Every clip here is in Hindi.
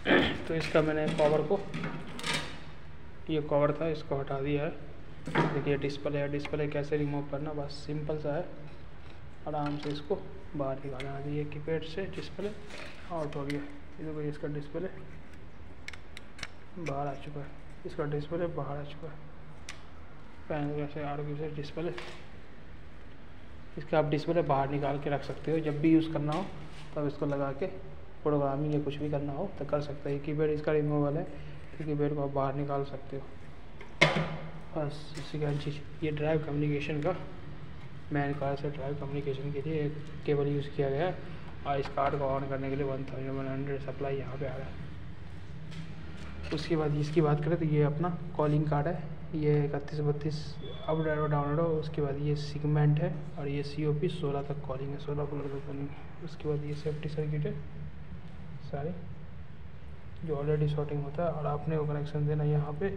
तो इसका मैंने कवर को, ये कवर था इसको हटा दिया है। देखिए डिस्प्ले है, डिस्प्ले कैसे रिमूव करना, बस सिंपल सा है, आराम से इसको बाहर निकालना। ये कीपैड से डिस्प्ले आउट हो गया। ये देखो इसका डिस्प्ले बाहर आ चुका है, इसका डिस्प्ले बाहर आ चुका है। पैनल से आगे से डिस्प्ले, इसका आप डिस्प्ले बाहर निकाल के रख सकते हो। जब भी यूज़ करना हो तब इसको लगा के प्रोग्रामिंग या कुछ भी करना हो तो कर सकते हैं। कीपैड इसका रिमूवेबल है, तो कीपैड को आप बाहर निकाल सकते हो। बस इसी का चीज़। ये ड्राइव कम्युनिकेशन का, मैन कार्ड से ड्राइव कम्युनिकेशन के लिए एक केबल यूज़ किया गया है, और इस कार्ड को ऑन करने के लिए 1100 सप्लाई यहाँ पे आ रहा है। उसके बाद इसकी बात करें तो ये अपना कॉलिंग कार्ड है, ये 3132 अब डाउनलोड हो। उसके बाद ये सेगमेंट है, और ये COP 16 तक कॉलिंग है, 16 कलर तक कॉलिंग है। उसके बाद ये सेफ्टी सर्किट है सारे, जो ऑलरेडी शॉर्टिंग होता है, और आपने वो कनेक्शन देना यहाँ पे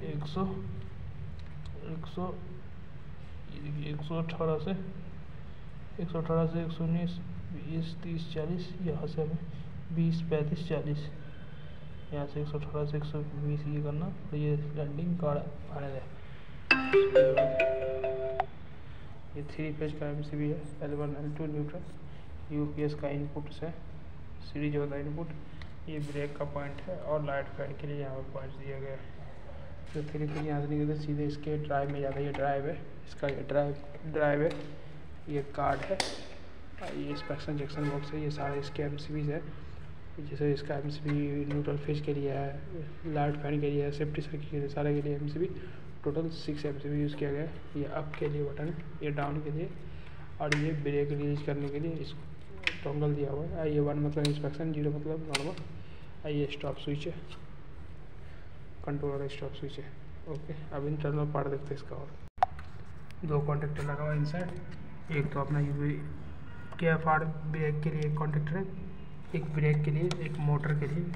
118 से 119 20 30 40, यहाँ से हमें 20 35 40, यहाँ से 118 से 120 ये करना। तो ये लैंडिंग कार्ड आने दे। ये 3 फेज का MCB है, L1 L2 न्यूट्रल, UPS का इनपुट है, सीरीज होता है इनपुट। ये ब्रेक का पॉइंट है, और लाइट फैन के लिए यहाँ पर पॉइंट दिया गया है। तो 3 फेज यहाँ से निकलते सीधे इसके ड्राइव में जाता है। ये ड्राइव है, इसका ये ड्राइव है, ये कार्ड है, ये इंस्पेक्शन जंक्शन बॉक्स है। ये सारे इसके MCBs है। जैसे इसका MCB न्यूट्रल फेज के लिए है, लाइट फैन के लिए है, सेफ्टी सर्किट के लिए, सारे के लिए MCB, टोटल 6 MCB यूज़ किया गया है। ये अप के लिए बटन है, ये डाउन के लिए, और ये ब्रेक रिलीज करने के लिए इसको टॉगल दिया हुआ है। ये 1 मतलब इंस्पेक्शन, 0 मतलब नॉर्मल। ये स्टॉप स्विच है, कंट्रोलर स्टॉप स्विच है। ओके, अब इंटरनल पार्ट देखते हैं इसका। और 2 कॉन्टेक्टर लगा हुआ इनसाइड, एक तो अपना KFR ब्रेक के लिए एक कॉन्टेक्टर है, एक ब्रेक के लिए, एक मोटर के लिए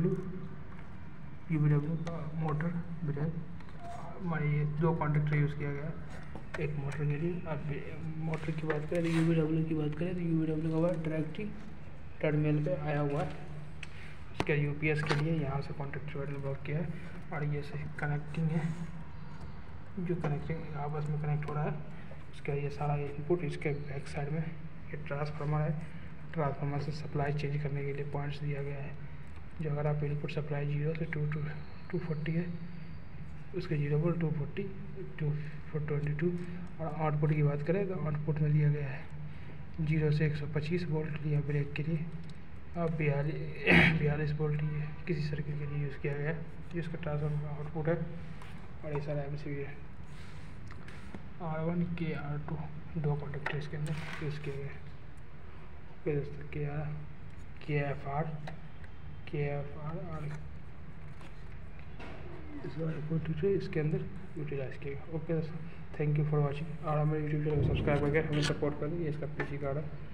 UVW का मोटर ब्रेक। ये 2 कॉन्टेक्टर यूज़ किया गया है, एक मोटर के लिए। अब मोटर की बात करें तो UVW की बात करें तो UVW का बाद डायरेक्टली टर्मिनल पे आया हुआ है। इसका UPS के लिए यहाँ से कॉन्टेक्टर बटन ब्लॉक किया है, और ये से कनेक्टिंग है, जो कनेक्टिंग आपस में कनेक्ट हो रहा है। इसका ये सारा इनपुट, इसके बैक साइड में ये ट्रांसफार्मर है, ट्रांसफार्मर से सप्लाई चेंज करने के लिए पॉइंट्स दिया गया है। जो अगर आप इनपुट सप्लाई 0 से 240 है, उसके 0 पर 240 222। और आउटपुट की बात करें तो आउटपुट में दिया गया है 0 से 125 वोल्ट लिया ब्रेक के लिए, और 42 वोल्ट ये किसी सर्किट के लिए यूज़ किया गया है। जिसका ट्रांसफार्मर आउटपुट है, और ये सारा MCB है। R1 के R2 2 कॉन्टेक्टर इसके अंदर यूज़ किए गए। ओके दोस्तों, KFR और इसके अंदर यूटिलाइज किया। ओके दोस्तों, थैंक यू फॉर वॉचिंग। और हमारे YouTube चैनल को सब्सक्राइब करके हमें सपोर्ट करें। ये इसका PC कार्ड है।